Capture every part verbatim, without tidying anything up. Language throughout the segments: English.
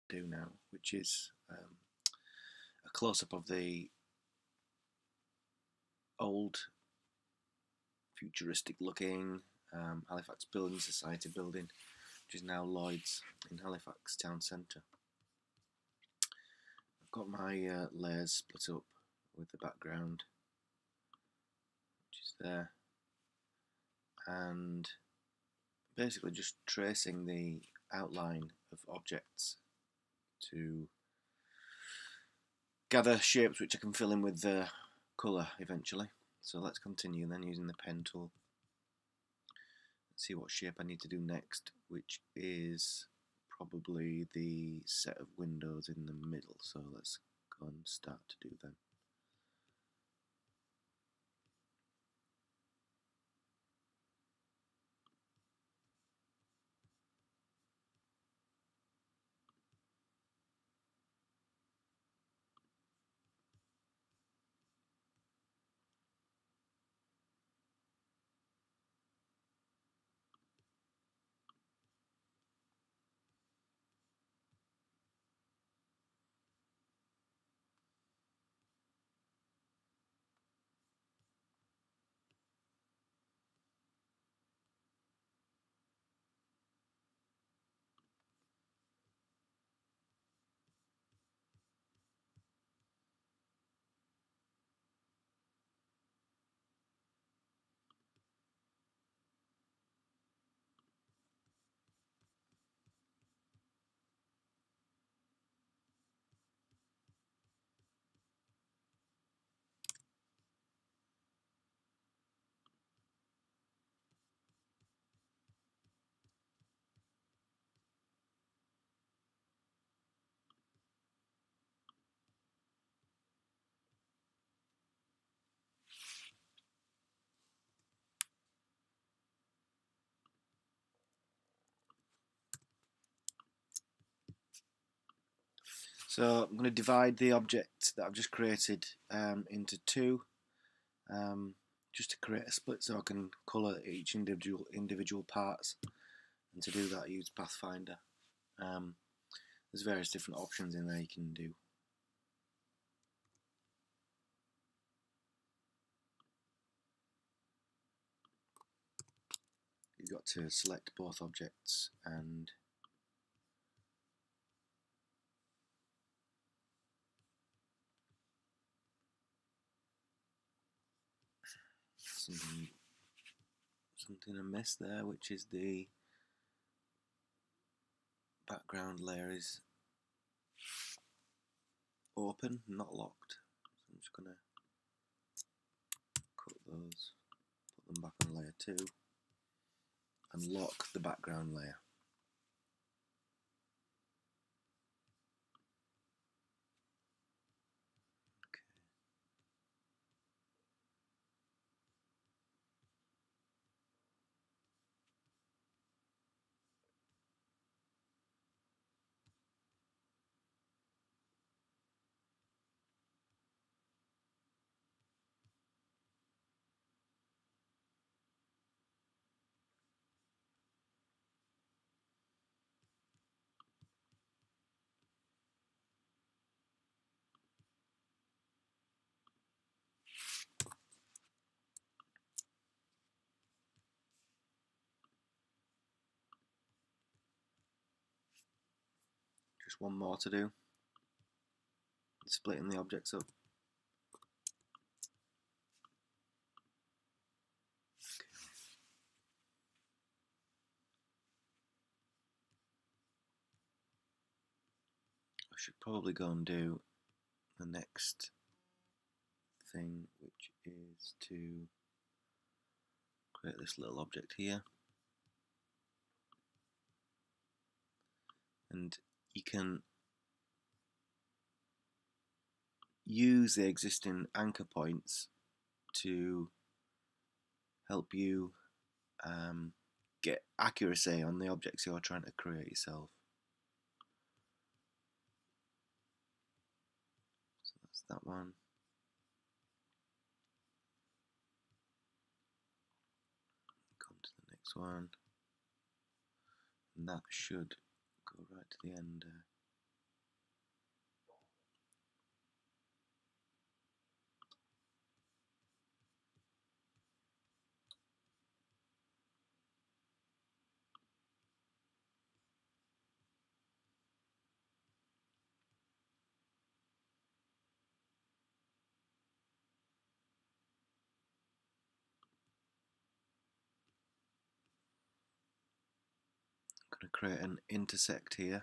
do now, which is um, a close-up of the old futuristic looking um, Halifax Building Society building, which is now Lloyd's in Halifax town centre. I've got my uh, layers split up with the background, which is there, and basically just tracing the outline of objects to gather shapes which I can fill in with the colour eventually. So let's continue then using the pen tool. Let's see what shape I need to do next, which is probably the set of windows in the middle. So let's go and start to do them. So I'm going to divide the object that I've just created um, into two, um, just to create a split so I can colour each individual individual parts. And to do that, I use Pathfinder. Um, there's various different options in there you can do. You've got to select both objects and something, something amiss there, which is the background layer is open, not locked. So I'm just going to cut those, put them back on layer two, and lock the background layer. Just one more to do, splitting the objects up. I should probably go and do the next thing, which is to create this little object here. And you can use the existing anchor points to help you um, get accuracy on the objects you're trying to create yourself. So that's that one. Come to the next one, and that should go right to the end. Uh, create an intersect here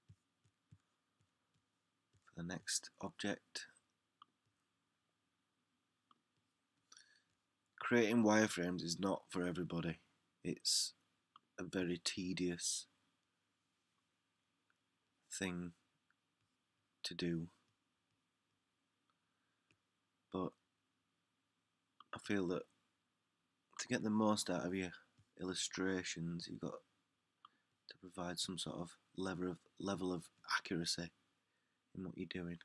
for the next object. Creating wireframes is not for everybody. It's a very tedious thing to do, but I feel that to get the most out of your illustrations, you've got to provide some sort of level of level of accuracy in what you're doing.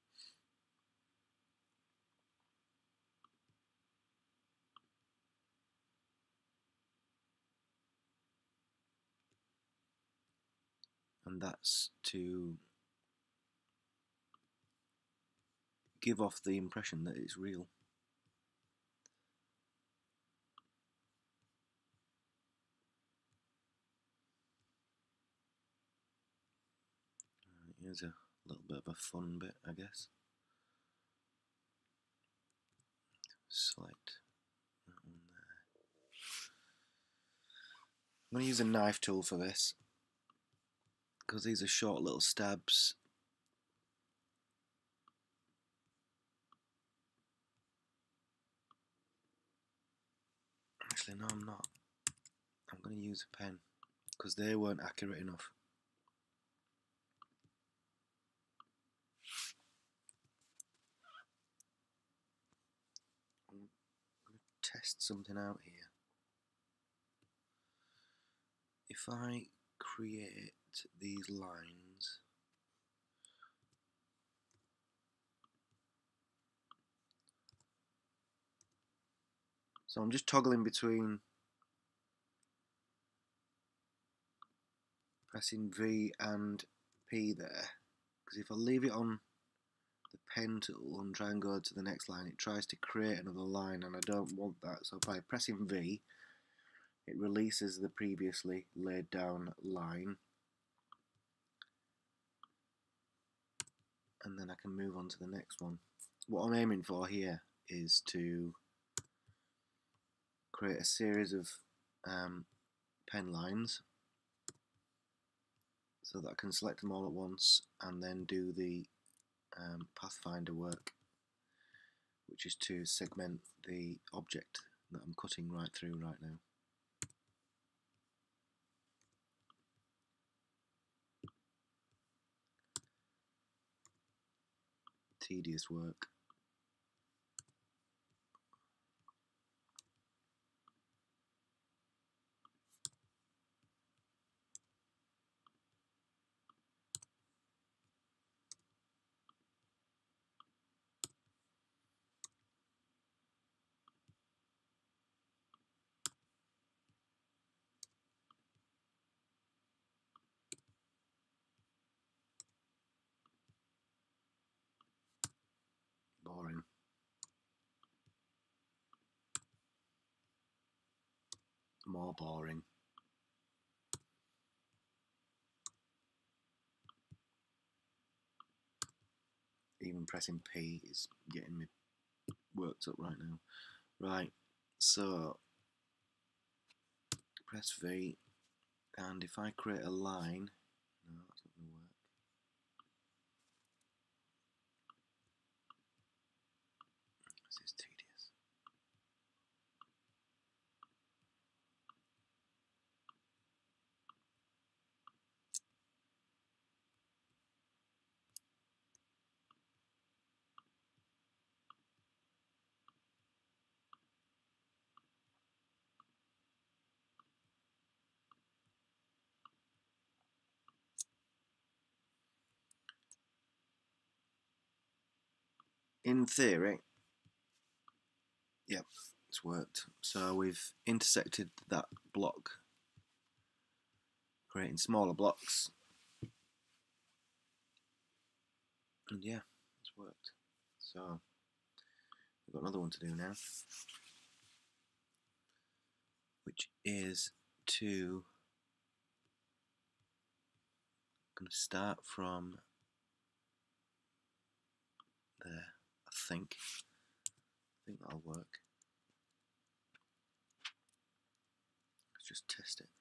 And that's to give off the impression that it's real. Here's a little bit of a fun bit, I guess. Select that one there. I'm going to use a knife tool for this, because these are short little stabs. Actually, no, I'm not. I'm going to use a pen, because they weren't accurate enough. I'm going to test something out here. If I create these lines, so I'm just toggling between pressing V and P there, because if I leave it on the pen tool and try and go to the next line, it tries to create another line, and I don't want that. So by pressing V, it releases the previously laid down line, and then I can move on to the next one. What I'm aiming for here is to create a series of um, pen lines, so that I can select them all at once and then do the um, Pathfinder work, which is to segment the object that I'm cutting right through right now. Tedious work. Boring. More boring. Even pressing P is getting me worked up right now. Right, so press V, and if I create a line, no, that's not going to work. This is tedious. In theory, yep, it's worked. So we've intersected that block, creating smaller blocks, and yeah, it's worked. So we've got another one to do now, which is to, I'm going to start from there. I think. I think that'll work. Let's just test it.